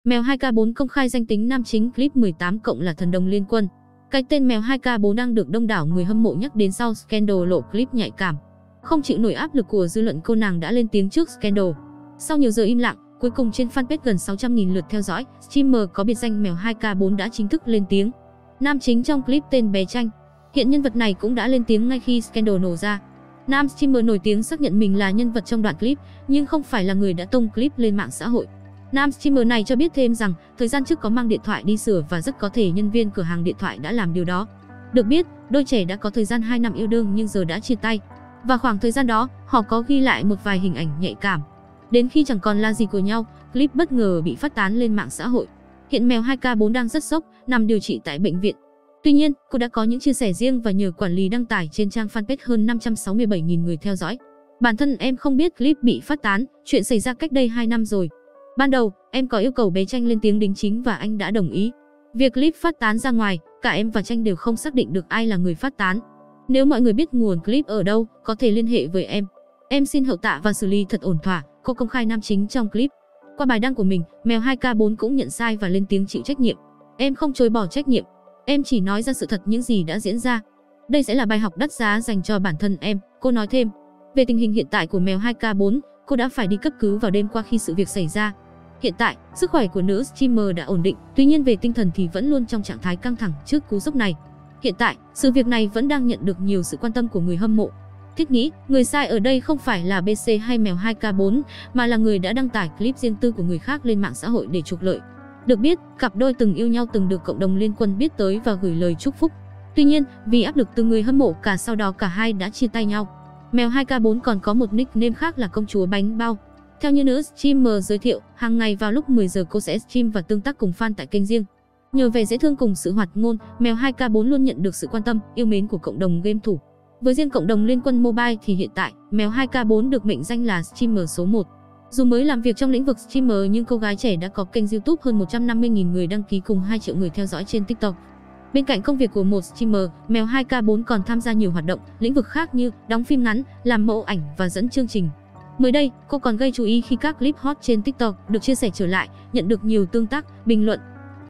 Mèo 2K4 công khai danh tính nam chính clip 18 cộng là thần đồng liên quân. Cái tên mèo 2K4 đang được đông đảo người hâm mộ nhắc đến sau scandal lộ clip nhạy cảm. Không chịu nổi áp lực của dư luận, cô nàng đã lên tiếng trước scandal. Sau nhiều giờ im lặng, cuối cùng trên fanpage gần 600.000 lượt theo dõi, streamer có biệt danh mèo 2K4 đã chính thức lên tiếng. Nam chính trong clip tên bé Tranh. Hiện nhân vật này cũng đã lên tiếng ngay khi scandal nổ ra. Nam streamer nổi tiếng xác nhận mình là nhân vật trong đoạn clip, nhưng không phải là người đã tung clip lên mạng xã hội. Nam streamer này cho biết thêm rằng, thời gian trước có mang điện thoại đi sửa và rất có thể nhân viên cửa hàng điện thoại đã làm điều đó. Được biết, đôi trẻ đã có thời gian 2 năm yêu đương nhưng giờ đã chia tay. Và khoảng thời gian đó, họ có ghi lại một vài hình ảnh nhạy cảm. Đến khi chẳng còn là gì của nhau, clip bất ngờ bị phát tán lên mạng xã hội. Hiện mèo 2K4 đang rất sốc, nằm điều trị tại bệnh viện. Tuy nhiên, cô đã có những chia sẻ riêng và nhờ quản lý đăng tải trên trang fanpage hơn 567.000 người theo dõi. Bản thân em không biết clip bị phát tán, chuyện xảy ra cách đây 2 năm rồi. Ban đầu, em có yêu cầu bé Tranh lên tiếng đính chính và anh đã đồng ý. Việc clip phát tán ra ngoài, cả em và Tranh đều không xác định được ai là người phát tán. Nếu mọi người biết nguồn clip ở đâu, có thể liên hệ với em. Em xin hậu tạ và xử lý thật ổn thỏa, cô công khai nam chính trong clip. Qua bài đăng của mình, mèo 2K4 cũng nhận sai và lên tiếng chịu trách nhiệm. Em không chối bỏ trách nhiệm. Em chỉ nói ra sự thật những gì đã diễn ra. Đây sẽ là bài học đắt giá dành cho bản thân em, cô nói thêm. Về tình hình hiện tại của mèo 2K4, cô đã phải đi cấp cứu vào đêm qua khi sự việc xảy ra. Hiện tại, sức khỏe của nữ streamer đã ổn định, tuy nhiên về tinh thần thì vẫn luôn trong trạng thái căng thẳng trước cú sốc này. Hiện tại, sự việc này vẫn đang nhận được nhiều sự quan tâm của người hâm mộ. Thiết nghĩ, người sai ở đây không phải là BC hay mèo 2K4, mà là người đã đăng tải clip riêng tư của người khác lên mạng xã hội để trục lợi. Được biết, cặp đôi từng yêu nhau từng được cộng đồng liên quân biết tới và gửi lời chúc phúc. Tuy nhiên, vì áp lực từ người hâm mộ sau đó cả hai đã chia tay nhau. Mèo 2K4 còn có một nickname khác là công chúa bánh bao. Theo như nữ streamer giới thiệu, hàng ngày vào lúc 10 giờ cô sẽ stream và tương tác cùng fan tại kênh riêng. Nhờ vẻ dễ thương cùng sự hoạt ngôn, mèo 2K4 luôn nhận được sự quan tâm, yêu mến của cộng đồng game thủ. Với riêng cộng đồng Liên quân Mobile thì hiện tại, mèo 2K4 được mệnh danh là streamer số 1. Dù mới làm việc trong lĩnh vực streamer nhưng cô gái trẻ đã có kênh YouTube hơn 150.000 người đăng ký cùng 2 triệu người theo dõi trên TikTok. Bên cạnh công việc của một streamer, mèo 2K4 còn tham gia nhiều hoạt động, lĩnh vực khác như đóng phim ngắn, làm mẫu ảnh và dẫn chương trình. Mới đây, cô còn gây chú ý khi các clip hot trên TikTok được chia sẻ trở lại, nhận được nhiều tương tác, bình luận